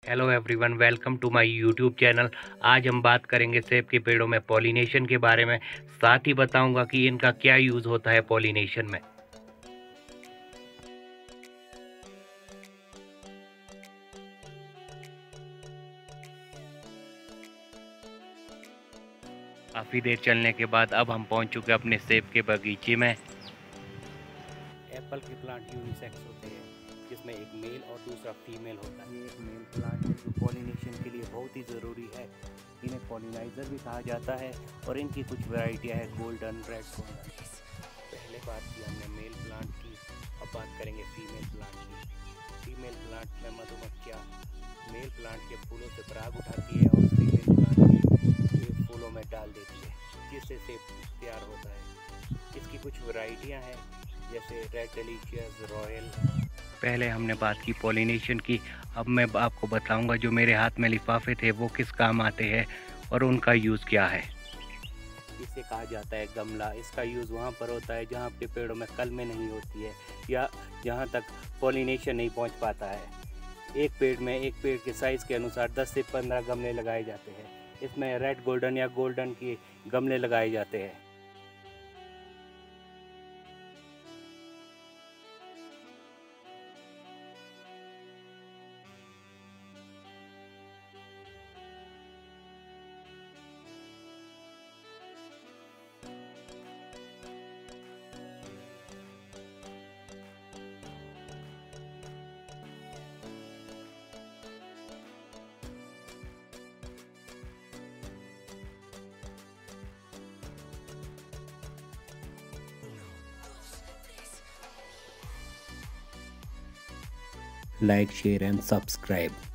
Hello everyone, welcome to my YouTube channel. आज हम बात करेंगे सेब के पेड़ों में पॉलिनेशन के बारे में। साथ ही बताऊंगा कि इनका क्या यूज़ होता है पॉलिनेशन में। काफ़ी देर चलने के बाद अब हम पहुंच चुके अपने सेब के बगीचे में। एप्पल के प्लांट यूनिसेक्स होते हैं, जिसमें एक मेल और दूसरा फीमेल होता है। ये एक मेल प्लांट है जो पॉलिनेशन के लिए बहुत ही ज़रूरी है। इन्हें पॉलिनाइज़र भी कहा जाता है और इनकी कुछ वैरायटियां हैं, गोल्डन, रेड गोल्डन। पहले बात की हमने मेल प्लांट की, अब बात करेंगे फीमेल प्लांट की। फीमेल प्लांट में मधुमक्खियाँ मेल प्लांट के फूलों से पराग उठाती है और फीमेल प्लांट के फूलों में डाल देती है, जिससे सेब तैयार होता है। इसकी कुछ वैरायटियां हैं, जैसे रेड डिलीशियस, रॉयल। पहले हमने बात की पॉलिनेशन की, अब मैं आपको बताऊंगा जो मेरे हाथ में लिफाफे थे वो किस काम आते हैं और उनका यूज़ क्या है। इसे कहा जाता है गमला। इसका यूज़ वहाँ पर होता है जहाँ पे पेड़ों में कलमें नहीं होती है या जहाँ तक पॉलिनेशन नहीं पहुँच पाता है। एक पेड़ के साइज़ के अनुसार 10 से 15 गमले लगाए जाते हैं। इसमें रेड गोल्डन या गोल्डन के गमले लगाए जाते हैं। Like, share and subscribe.